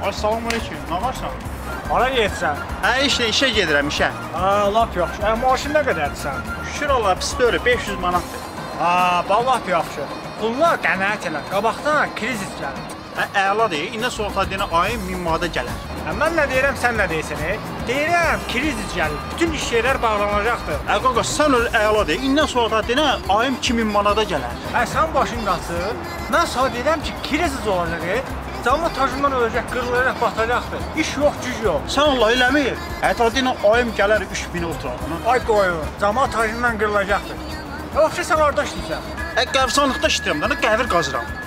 Ay, salam aleyküm. Nə varsan? Hara getsən? İşə gedirəm, işə. Lap yaxşı. Maaşın nə qədərdir sən? Şükür Allah, pis deyil, 500 manatdır. Lap yaxşı. Bunlar qənaət elə. Qabaqdan krizis gəlir. Əladır. İndən sonra deyənə ayın 1000 manata gələr. Mən nə deyirəm, sən nə deyirsən? Deyirəm, krizis gəlir. Bütün iş yerlər bağlanacaqdır. Qaqa, sən öyle əladır. İndən sonra deyənə ayın 2000 manata gələr. Sən başın qaçır. Mən sana deyirəm ki, krizis olacaq. Cama tajından öləcək, qırılacaq, batacaqdır. İş yox, güc yox. Sən Allah eləmi? Hətta deyənə ayım gələr 3000 oturağına. Ay qoyun, cama tajından qırılacaqdır. Yoxsa sən orada işləyirsən? Qəbirstanlıqda işləyirəm, qəhvir qazıram.